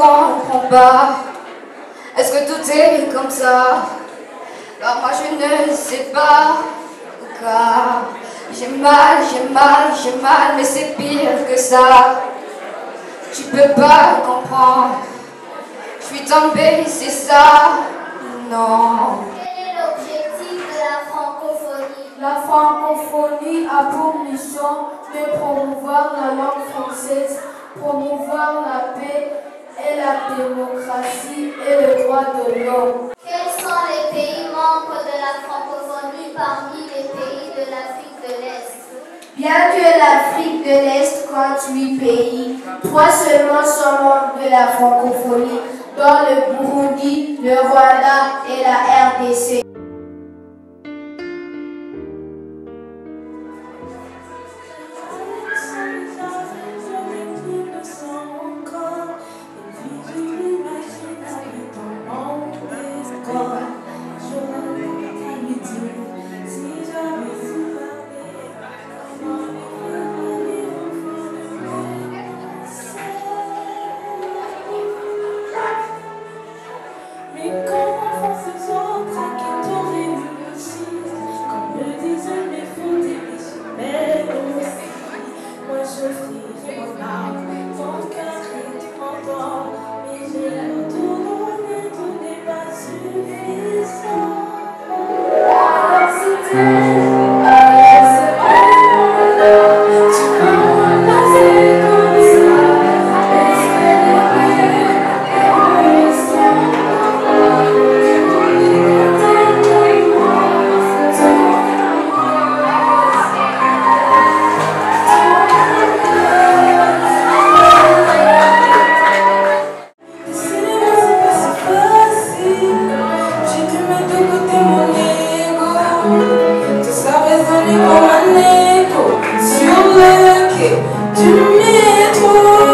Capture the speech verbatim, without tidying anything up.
comprends pas. Est-ce que tout est comme ça? Alors moi je ne sais pas. Car j'ai mal, j'ai mal, j'ai mal, mais c'est pire que ça. Tu peux pas comprendre. Je suis tombée, c'est ça. Non. Quel est l'objectif de la francophonie? La francophonie a pour mission de promouvoir la langue française, promouvoir la paix et la démocratie et le droit de l'homme. Quels sont les pays membres de la francophonie parmi les pays de l'Afrique de l'Est? Bien que l'Afrique de l'Est compte huit pays, trois seulement sont membres de la francophonie, dont le Burundi, le Rwanda et la R D C. Sur le quai du métro.